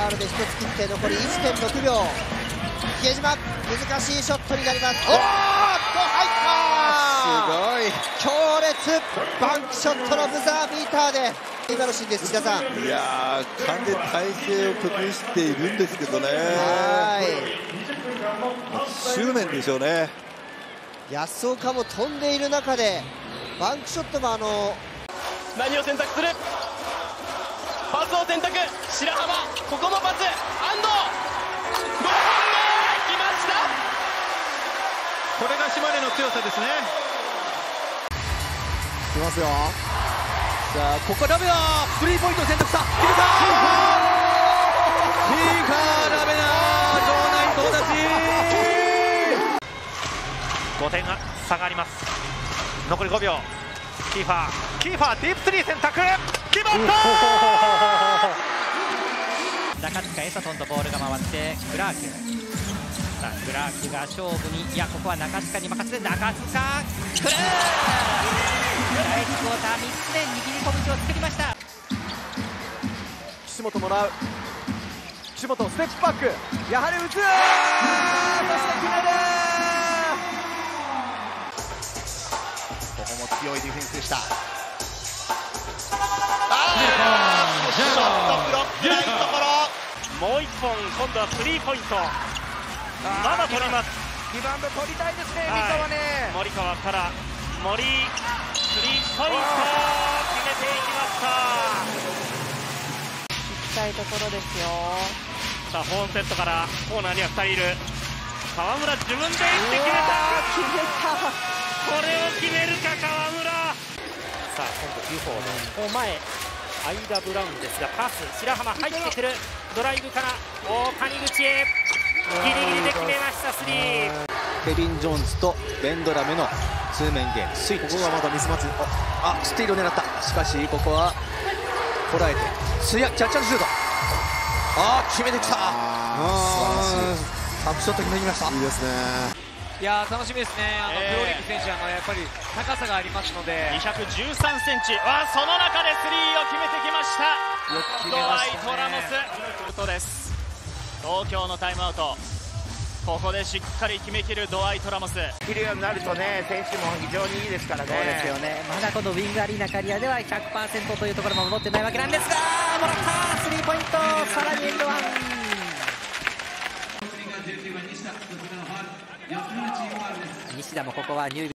ールで1つ切って残り 1.6 秒。比江島、難しいショットになります。おーっと入った、すごい強烈バンクショットのブザービーターで今のシーンです。志田さん、 いやー、完全に体勢を崩しているんですけどね。執念でしょうね。 安岡も飛んでいる中でバンクショットも何を選択する、パスを選択、白浜、ここもパス、安藤、5本目来ました。 これが島根の強さですね。 いきますよ。 さあここラベナスリーポイントを選択した、決めたリーカーラベナ場内到達。 5点が差があります。残り5秒。キーファーディープスリー選択、決まった中塚エサトンとボールが回ってクラーク、さあクラークが勝負に、いやここは中塚に任せて、中塚来る、第1クォーター3つで握り拳を作りました。 岸本もらう、岸本ステップバック、やはり打つ、そして決める。 ここも強いディフェンスでした。 ショットブロックないところ、もう1本今度はスリーポイント、まだ取ります。 リバウンド取りたいですね、三河ね。 森川から森、スリーポイント決めていきました。 行きたいところですよ。 さあホーンセットからコーナーには2人いる。河村自分で打って決めた。これを決めるか河村。さあ今度デュフォード前、アイダ・ブラウンですがパス、白浜入ってくる、ドライブから谷口へギリギリで決めました。スリー。 ケビン・ジョーンズとベンドラメの通面ゲームスイッチ。ここはまだミスマッチ、スティールを狙った。しかしここはこらえてキャッチャーシュート、決めてきた。タップショット決めてきました。いいですね。 いやー楽しみですね。フローリング選手やっぱり高さがありますので、 213センチ、その中でスリーを決めてきました。 よく決ドめましたね。 ワイト・ラモスことです。東京のタイムアウト、ここでしっかり決めきるドワイト・ラモス。 切るようになるとね、選手も非常にいいですからね。 そうですよね。まだこのウィングアリーナカリアでは 100% というところも戻ってないわけなんですが、もらったスリーポイント、さらにエンドワン。西田もここは入部